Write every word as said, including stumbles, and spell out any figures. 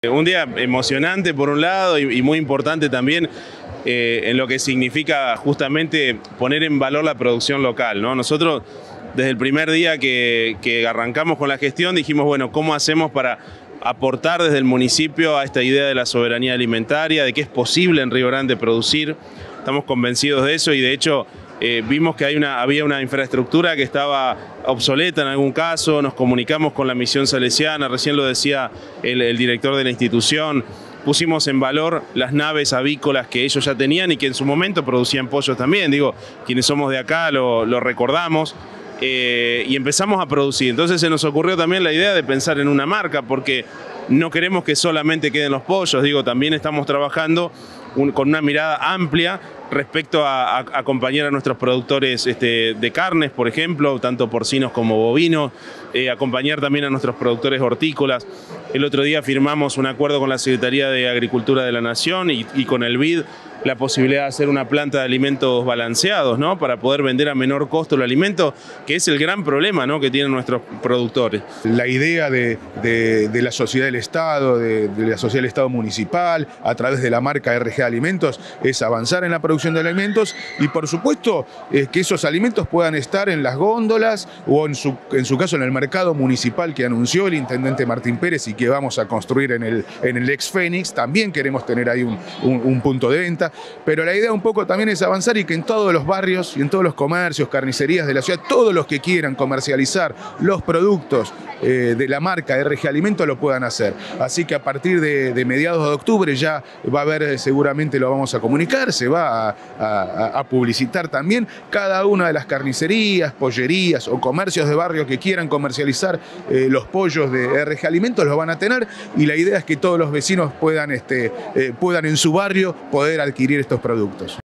Un día emocionante por un lado y, y muy importante también eh, en lo que significa justamente poner en valor la producción local, ¿no? Nosotros desde el primer día que, que arrancamos con la gestión dijimos, bueno, ¿cómo hacemos para aportar desde el municipio a esta idea de la soberanía alimentaria, de que es posible en Río Grande producir? Estamos convencidos de eso y de hecho Eh, vimos que hay una, había una infraestructura que estaba obsoleta en algún caso, nos comunicamos con la misión salesiana, recién lo decía el, el director de la institución, pusimos en valor las naves avícolas que ellos ya tenían y que en su momento producían pollos también, digo, quienes somos de acá lo, lo recordamos, eh, y empezamos a producir. Entonces se nos ocurrió también la idea de pensar en una marca, porque no queremos que solamente queden los pollos, digo, también estamos trabajando un, con una mirada amplia respecto a, a, a acompañar a nuestros productores este, de carnes, por ejemplo, tanto porcinos como bovinos, eh, acompañar también a nuestros productores hortícolas. El otro día firmamos un acuerdo con la Secretaría de Agricultura de la Nación y, y con el B I D la posibilidad de hacer una planta de alimentos balanceados, ¿no? Para poder vender a menor costo el alimento, que es el gran problema, ¿no?, que tienen nuestros productores. La idea de, de, de la sociedad del Estado, de, de la sociedad del Estado municipal, a través de la marca R G Alimentos, es avanzar en la producción de alimentos y, por supuesto, eh, que esos alimentos puedan estar en las góndolas o, en su, en su caso, en el mercado municipal que anunció el intendente Martín Pérez y que vamos a construir en el, en el ex Fénix. También queremos tener ahí un, un, un punto de venta. Pero la idea un poco también es avanzar y que en todos los barrios y en todos los comercios, carnicerías de la ciudad, todos los que quieran comercializar los productos eh, de la marca R G Alimentos lo puedan hacer. Así que a partir de, de mediados de octubre ya va a haber, seguramente lo vamos a comunicar, se va a, a, a publicitar también cada una de las carnicerías, pollerías o comercios de barrio que quieran comercializar eh, los pollos de R G Alimentos, los van a tener, y la idea es que todos los vecinos puedan, este, eh, puedan en su barrio poder adquirir estos productos.